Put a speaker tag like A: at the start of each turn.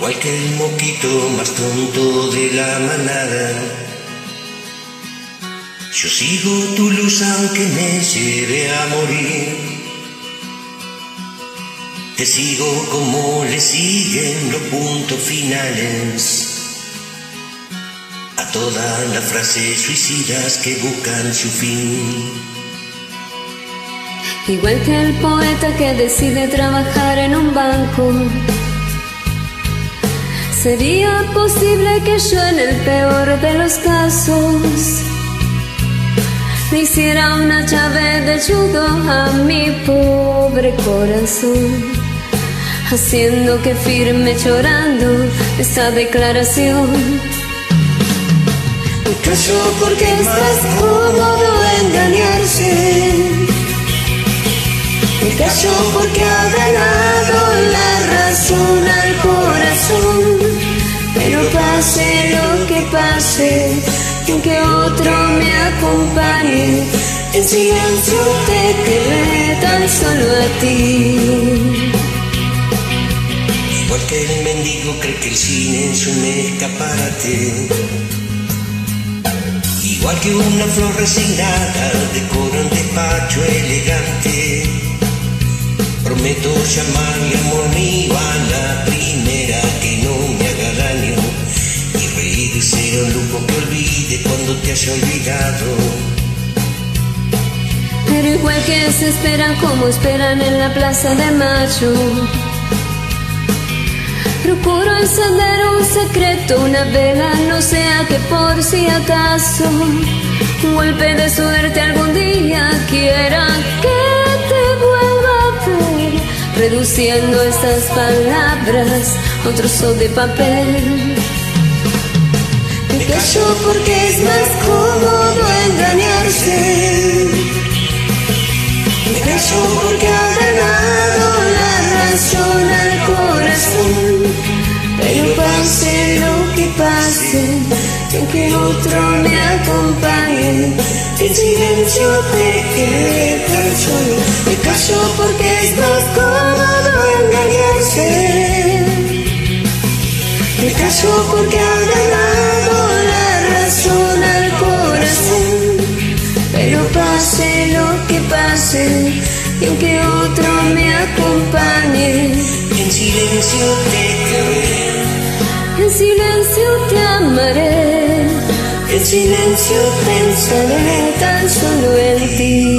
A: igual que el moquito más tonto de la manada. Yo sigo tu luz aunque me lleve a morir. Te sigo como le siguen los puntos finales a todas las frases suicidas que buscan su fin.
B: Igual que el poeta que decide trabajar en un banco, sería posible que yo en el peor de los casos le hiciera una llave de judo a mi pobre corazón, haciendo que firme llorando esta declaración. Me callo porque es más cómodo engañarse. Me callo porque ha ganado la razón al corazón. Pero pase lo que pase, y aunque otro me acompañe, en silencio te querré tan solo a ti.
A: Igual que el mendigo cree que el cine es un escaparate, igual que una flor resignada decora un despacho elegante, prometo llamarle amor mío a la primera que no me haga daño y reírse a un lujo que olvide cuando te haya olvidado.
B: Pero igual que se esperan como esperan en la Plaza de Mayo, procuro encender un secreto, una vela, no sea que por si acaso un golpe de suerte algún día quiera que te vuelva a ver, reduciendo estas palabras a un trozo de papel. Me callo porque es más cómodo engañarse. Me callo porque ha ganado la razón al corazón. Pero pase lo que pase, y aunque otro me acompañe, en silencio te quedé tan solo. Me callo porque es más cómodo engañarse. Me callo porque ha ganado la razón al corazón. Pero pase lo que pase, y aunque otro me acompañe,
A: En silencio te querré,
B: en silencio te amaré,
A: en silencio
B: pensaré tan solo en ti.